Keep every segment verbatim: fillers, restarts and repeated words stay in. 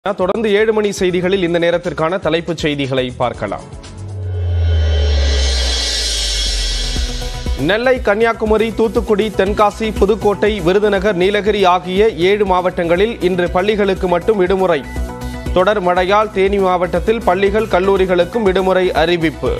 தொடர்ந்து ஏழு மணி செய்திகளில் இந்த நேரத்திற்கான தலைப்புச் செய்திகளை பார்க்கலாம். நெல்லை, கன்னியாகுமரி, தூத்துக்குடி, தென்காசி, புதுக்கோட்டை, விருதுநகர், நீலகிரி ஆகிய ஏழு மாவட்டங்களில் இன்று பள்ளிகளுக்கு மட்டும் விடுமுறை. தொடர் மழையால் தேனி மாவட்டத்தில் பள்ளிகள், கல்லூரிகளுக்கும் விடுமுறை அறிவிப்பு.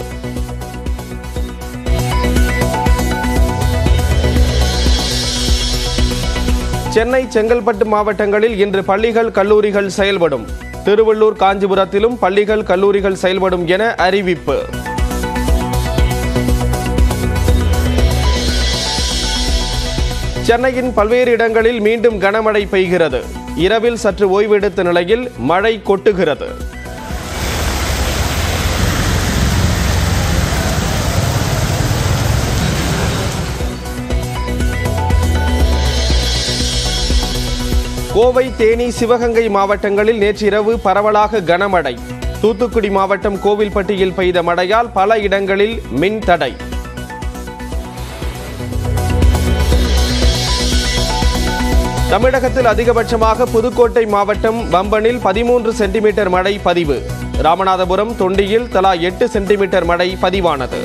சென்னை, செங்கல்பட்டு மாவட்டங்களில் இன்று பள்ளிகள், கல்லூரிகள் செயல்படும். திருவள்ளூர், காஞ்சிபுரத்திலும் பள்ளிகள், கல்லூரிகள் செயல்படும் என அறிவிப்பு. சென்னையின் பல்வேறு இடங்களில் மீண்டும் கனமழை பெய்கிறது. இரவில் சற்று ஓய்வெடுத்த நிலையில் மழை கொட்டுகிறது. கோவை, தேனி, சிவகங்கை மாவட்டங்களில் நேற்று இரவு பரவலாக கனமழை. தூத்துக்குடி மாவட்டம் கோவில்பட்டியில் பெய்த மழையால் பல இடங்களில் மின் தடை. தமிழகத்தில் அதிகபட்சமாக புதுக்கோட்டை மாவட்டம் பம்பனில் பதிமூன்று சென்டிமீட்டர் மழை பதிவு. ராமநாதபுரம், தொண்டியில் தலா எட்டு சென்டிமீட்டர் மழை பதிவானது.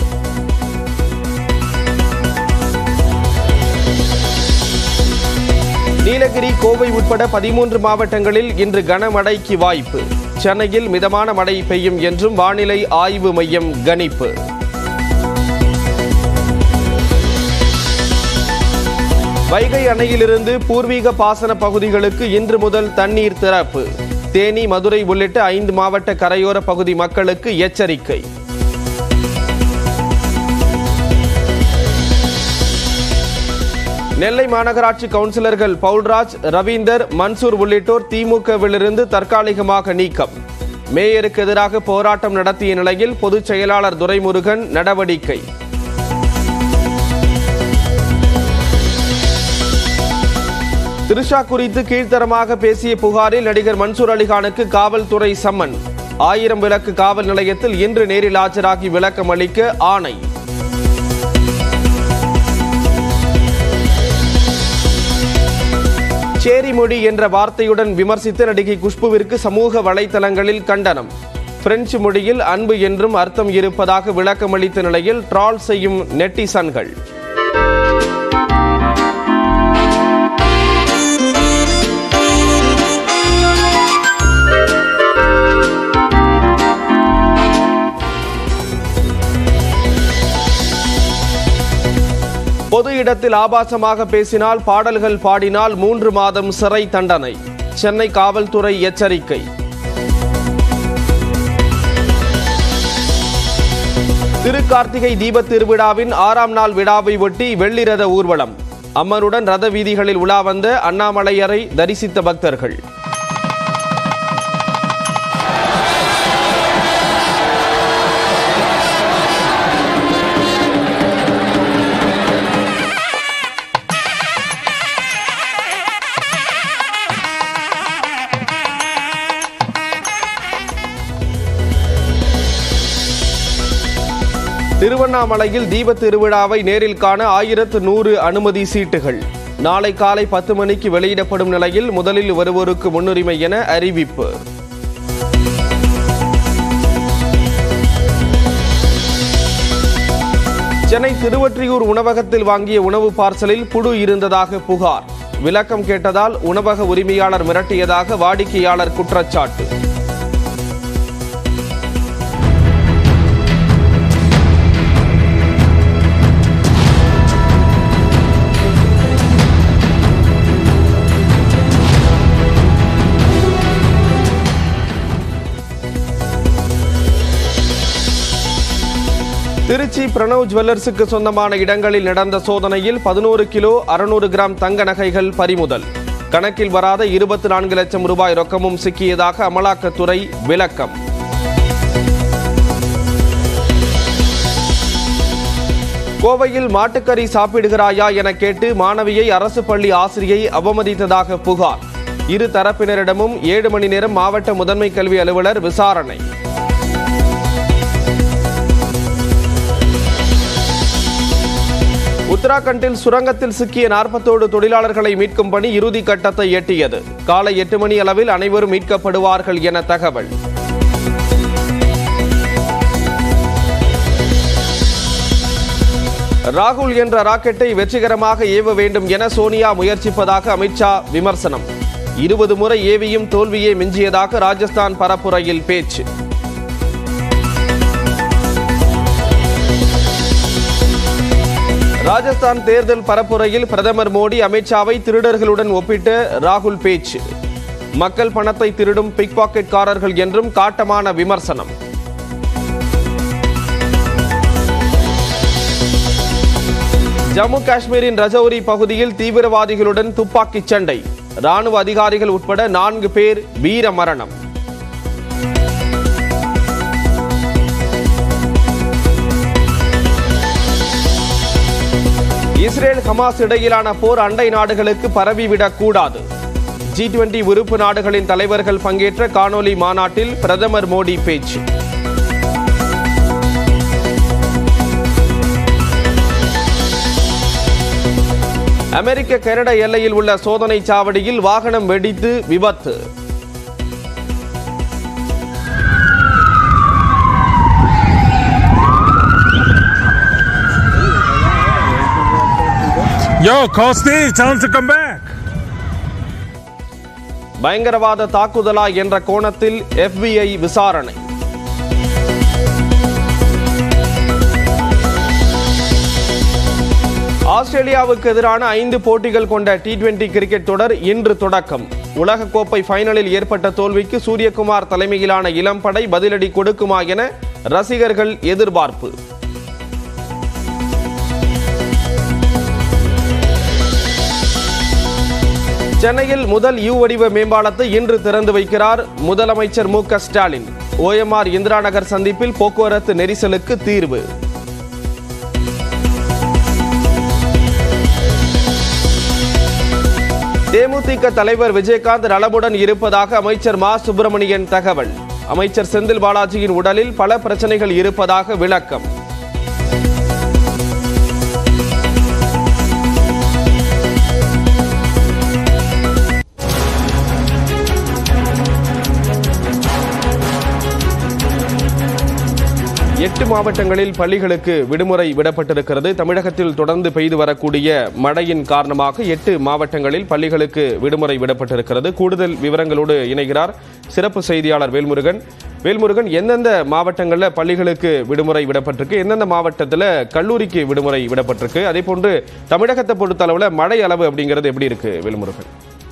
நீலகிரி, கோவை உட்பட பதிமூன்று மாவட்டங்களில் இன்று கனமழைக்கு வாய்ப்பு. சென்னையில் மிதமான மழை பெய்யும் என்றும் வானிலை ஆய்வு மையம் கணிப்பு. வைகை அணையிலிருந்து பூர்வீக பாசன பகுதிகளுக்கு இன்று முதல் தண்ணீர் திறப்பு. தேனி, மதுரை உள்ளிட்ட ஐந்து மாவட்ட கரையோர பகுதி மக்களுக்கு எச்சரிக்கை. நெல்லை மாநகராட்சி கவுன்சிலர்கள் பவுல்ராஜ், ரவீந்தர், மன்சூர் உள்ளிட்டோர் திமுகவிலிருந்து தற்காலிகமாக நீக்கம். மேயருக்கு எதிராக போராட்டம் நடத்திய நிலையில் பொதுச் செயலாளர் துரைமுருகன் நடவடிக்கை. திரிஷா குறித்து கீழ்த்தரமாக பேசிய புகாரில் நடிகர் மன்சூர் அலிகானுக்கு காவல்துறை சம்மன். ஆயிரம் விளக்கு காவல் நிலையத்தில் இன்று நேரில் ஆஜராகி விளக்கம் அளிக்க ஆணை. சேரி மொழி என்ற வார்த்தையுடன் விமர்சித்த நடிகை குஷ்புவிற்கு சமூக வலைதளங்களில் கண்டனம். பிரெஞ்சு மொழியில் அன்பு என்றும் அர்த்தம் இருப்பதாக விளக்கமளித்த நிலையில் ட்ரால் செய்யும் நெட்டிசன்கள். பொது இடத்தில் ஆபாசமாக பேசினால், பாடல்கள் பாடினால் மூன்று மாதம் சிறை தண்டனை. சென்னை காவல்துறை எச்சரிக்கை. திருக்கார்த்திகை தீபத் திருவிழாவின் ஆறாம் நாள் விழாவை ஒட்டி வெள்ளி ரத ஊர்வலம். அம்மனுடன் ரத வீதிகளில் உலா வந்த அண்ணாமலையரை தரிசித்த பக்தர்கள். திருவண்ணாமலையில் தீபத் திருவிழாவை நேரில் காண ஆயிரத்து நூறு அனுமதி சீட்டுகள். நாளை காலை பத்து மணிக்கு வெளியிடப்படும் நிலையில் முதலில் வருவோருக்கு முன்னுரிமை என அறிவிப்பு. சென்னை திருவொற்றியூர் உணவகத்தில் வாங்கிய உணவு பார்சலில் புழு இருந்ததாக புகார். விளக்கம் கேட்டதால் உணவக உரிமையாளர் மிரட்டியதாக வாடிக்கையாளர் குற்றச்சாட்டு. திருச்சி பிரணவ் ஜுவல்லர்ஸுக்கு சொந்தமான இடங்களில் நடந்த சோதனையில் பதினோரு கிலோ அறுநூறு கிராம் தங்க நகைகள் பறிமுதல். கணக்கில் வராத இருபத்தி நான்கு லட்சம் ரூபாய் ரொக்கமும் சிக்கியதாக அமலாக்கத்துறை விளக்கம். கோவையில் மாட்டுக்கறி சாப்பிடுகிறாயா என கேட்டு மாணவியை அரசு பள்ளி ஆசிரியை அவமதித்ததாக புகார். இரு தரப்பினரிடமும் ஏழு மணி நேரம் மாவட்ட முதன்மை கல்வி அலுவலர் விசாரணை. உத்தராகண்டில் சுரங்கத்தில் சிக்கிய நாற்பத்தோடு தொழிலாளர்களை மீட்கும் பணி இறுதி கட்டத்தை எட்டியது. காலை எட்டு மணி அளவில் அனைவரும் மீட்கப்படுவார்கள் என தகவல். ராகுல் என்ற ராக்கெட்டை வெற்றிகரமாக ஏவ வேண்டும் என சோனியா முயற்சிப்பதாக அமித்ஷா விமர்சனம். இருபது முறை ஏவியும் தோல்வியே மிஞ்சியதாக ராஜஸ்தான் பரப்புரையில் பேச்சு. ராஜஸ்தான் தேர்தல் பரப்புரையில் பிரதமர் மோடி அமித்ஷாவை திருடர்களுடன் ஒப்பிட்டு ராகுல் பேச்சு. மக்கள் பணத்தை திருடும் பிக் பாக்கெட்காரர்கள் என்றும் காட்டமான விமர்சனம். ஜம்மு காஷ்மீரின் ரஜௌரி பகுதியில் தீவிரவாதிகளுடன் துப்பாக்கிச் சண்டை. ராணுவ அதிகாரிகள் உட்பட நான்கு பேர் வீர மரணம். இஸ்ரேல் ஹமாஸ் இடையிலான போர் அண்டை நாடுகளுக்கு பரவிவிடக் கூடாது. ஜி டுவெண்டி உறுப்பு நாடுகளின் தலைவர்கள் பங்கேற்ற காணொலி மாநாட்டில் பிரதமர் மோடி பேச்சு. அமெரிக்க கனடா எல்லையில் உள்ள சோதனை சாவடியில் வாகனம் வெடித்து விபத்து. Yo, Costi, tell him to come back. பயங்கரவாத தாக்குதலா என்ற கோணத்தில் எஃப் பி ஐ விசாரணை. ஆஸ்திரேலியாவுக்கு எதிரான ஐந்து போட்டிகள் கொண்ட டி டுவெண்டி கிரிக்கெட் தொடர் இன்று தொடக்கம். உலகக்கோப்பை ஃபைனலில் ஏற்பட்ட தோல்விக்கு சூரியகுமார் தலைமையிலான இளம்படை பதிலடி கொடுக்குமா என ரசிகர்கள் எதிர்பார்ப்பு. சென்னையில் முதல் யூ வடிவ மேம்பாலத்தை இன்று திறந்து வைக்கிறார் முதலமைச்சர் M K Stalin. O M R Indira Nagar சந்திப்பில் போக்குவரத்து நெரிசலுக்கு தீர்வு. தேமுதிக தலைவர் விஜயகாந்த் நலமுடன் இருப்பதாக அமைச்சர் மா சுப்பிரமணியன் தகவல். அமைச்சர் செந்தில் பாலாஜியின் உடலில் பல பிரச்சனைகள் இருப்பதாக விளக்கம். எட்டு மாவட்டங்களில் பள்ளிகளுக்கு விடுமுறை விடப்பட்டிருக்கிறது. தமிழகத்தில் தொடர்ந்து பெய்து வரக்கூடிய மழையின் காரணமாக எட்டு மாவட்டங்களில் பள்ளிகளுக்கு விடுமுறை விடப்பட்டிருக்கிறது. கூடுதல் விவரங்களோடு இணைகிறார் சிறப்பு செய்தியாளர் வேல்முருகன். வேல்முருகன், எந்தெந்த மாவட்டங்களில் பள்ளிகளுக்கு விடுமுறை விடப்பட்டிருக்கு, எந்தெந்த மாவட்டத்தில் கல்லூரிக்கு விடுமுறை விடப்பட்டிருக்கு, அதே போன்று தமிழகத்தை பொறுத்த அளவில் மழை அளவு அப்படிங்கிறது எப்படி இருக்கு வேல்முருகன்?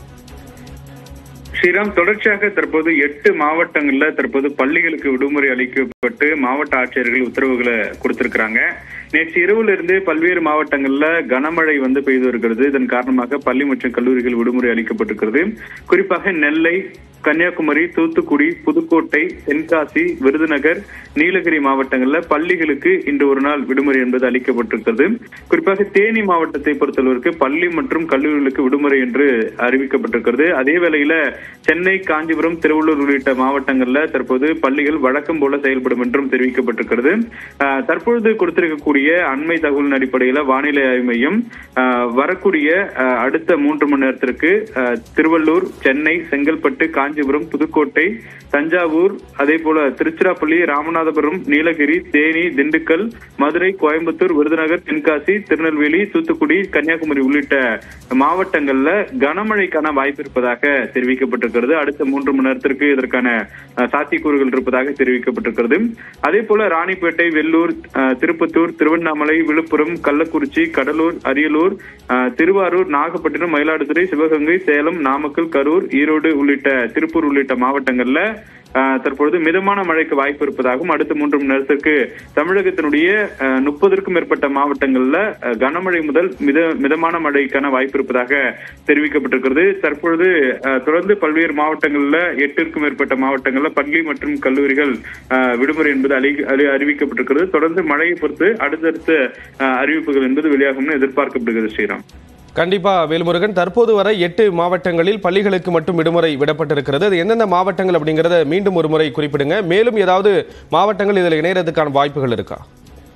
ஸ்ரீராம், தொடர்ச்சியாக தற்போது எட்டு மாவட்டங்கள்ல தற்போது பள்ளிகளுக்கு விடுமுறை அளிக்கப்பட்டு மாவட்ட ஆட்சியர்கள் உத்தரவுகளை கொடுத்திருக்கிறாங்க. நேற்று இரவுல இருந்து பல்வேறு மாவட்டங்கள்ல கனமழை வந்து பெய்து வருகிறது. இதன் காரணமாக பள்ளி மற்றும் கல்லூரிகள் விடுமுறை அளிக்கப்பட்டிருக்கிறது. குறிப்பாக நெல்லை, கன்னியாகுமரி, தூத்துக்குடி, புதுக்கோட்டை, தென்காசி, விருதுநகர், நீலகிரி மாவட்டங்கள்ல பள்ளிகளுக்கு இன்று ஒரு நாள் விடுமுறை என்பது அளிக்கப்பட்டிருக்கிறது. குறிப்பாக தேனி மாவட்டத்தை பொறுத்தளவிற்கு பள்ளி மற்றும் கல்லூரிகளுக்கு விடுமுறை என்று அறிவிக்கப்பட்டிருக்கிறது. அதே வேளையில சென்னை, காஞ்சிபுரம், திருவள்ளூர் உள்ளிட்ட மாவட்டங்கள்ல தற்போது பள்ளிகள் வழக்கம் போல செயல்படும் என்றும் தெரிவிக்கப்பட்டிருக்கிறது. தற்பொழுது கொடுத்திருக்கக்கூடிய அண்மை தகவலின் அடிப்படையில வானிலை ஆய்வு மையம் வரக்கூடிய அடுத்த மூன்று மணி நேரத்திற்கு திருவள்ளூர், சென்னை, செங்கல்பட்டு, காஞ்சிபுரம், புதுக்கோட்டை, தஞ்சாவூர், அதே போல திருச்சிராப்பள்ளி, ராமநாதபுரம், நீலகிரி, தேனி, திண்டுக்கல், மதுரை, கோயம்புத்தூர், விருதுநகர், தென்காசி, திருநெல்வேலி, தூத்துக்குடி, கன்னியாகுமரி உள்ளிட்ட மாவட்டங்கள்ல கனமழைக்கான வாய்ப்பு இருப்பதாக தெரிவிக்கப்பட்டிருக்கிறது. அடுத்த மூன்று மணி நேரத்திற்கு இதற்கான சாத்தியக்கூறுகள் இருப்பதாக தெரிவிக்கப்பட்டிருக்கிறது. அதே போல ராணிப்பேட்டை, வெள்ளூர், திருப்பத்தூர், திருவண்ணாமலை, விழுப்புரம், கள்ளக்குறிச்சி, கடலூர், அரியலூர், திருவாரூர், நாகப்பட்டினம், மயிலாடுதுறை, சிவகங்கை, சேலம், நாமக்கல், கரூர், ஈரோடு உள்ளிட்ட திருப்பூர் உள்ளிட்ட மாவட்டங்கள்ல தற்பொழுது மிதமான மழைக்கு வாய்ப்பு இருப்பதாகவும் அடுத்த மூன்று மணி நேரத்திற்கு தமிழகத்தினுடைய முப்பதற்கும் மேற்பட்ட மாவட்டங்கள்ல கனமழை முதல் மித மிதமான மழைக்கான வாய்ப்பு இருப்பதாக தெரிவிக்கப்பட்டிருக்கிறது. தற்பொழுது தொடர்ந்து பல்வேறு மாவட்டங்கள்ல எட்டிற்கும் மேற்பட்ட மாவட்டங்கள்ல பள்ளி மற்றும் கல்லூரிகள் விடுமுறை என்பது அறி அறிவிக்கப்பட்டிருக்கிறது. தொடர்ந்து மழையை பொறுத்து அடுத்தடுத்த அறிவிப்புகள் என்பது வெளியாகும் எதிர்பார்க்கப்படுகிறது. ஸ்ரீராம், கண்டிப்பா வேல்முருகன், தற்போது வரை எட்டு மாவட்டங்களில் பள்ளிகளுக்கு மட்டும் விடுமுறை விடப்பட்டிருக்கிறது. அது எந்தெந்த மாவட்டங்கள் அப்படிங்கறத மீண்டும் ஒரு முறை குறிப்பிடுங்க. மேலும் ஏதாவது மாவட்டங்கள் இதில் இணையறதுக்கான வாய்ப்புகள் இருக்கா?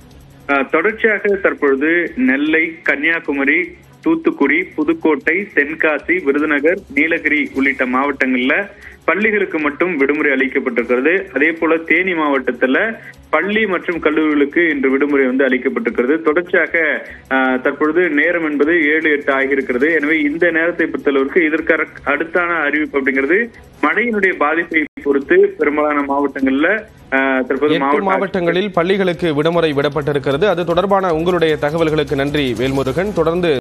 தொடர்ச்சியாக தற்பொழுது நெல்லை, கன்னியாகுமரி, தூத்துக்குடி, புதுக்கோட்டை, தென்காசி, விருதுநகர், நீலகிரி உள்ளிட்ட மாவட்டங்கள்ல பள்ளிகளுக்கு மட்டும் விடுமுறை அளிக்கப்பட்டிருக்கிறது. அதே போல தேனி மாவட்டத்துல பள்ளி மற்றும் கல்லூரிகளுக்கு இன்று விடுமுறை வந்து அளிக்கப்பட்டிருக்கிறது. தொடர்ச்சியாக தற்பொழுது நேரம் என்பது ஏழு எட்டு ஆகியிருக்கிறது. எனவே இந்த நேரத்தை பொறுத்தளவிற்கு இதற்கு அடுத்தான அறிவிப்பு அப்படிங்கிறது மழையினுடைய பாதிப்பை பொறுத்து பெரும்பாலான மாவட்டங்கள்ல தற்போது மாவட்டங்களில் பள்ளிகளுக்கு விடுமுறை விடப்பட்டிருக்கிறது. அது தொடர்பான உங்களுடைய தகவல்களுக்கு நன்றி வேல்முருகன். தொடர்ந்து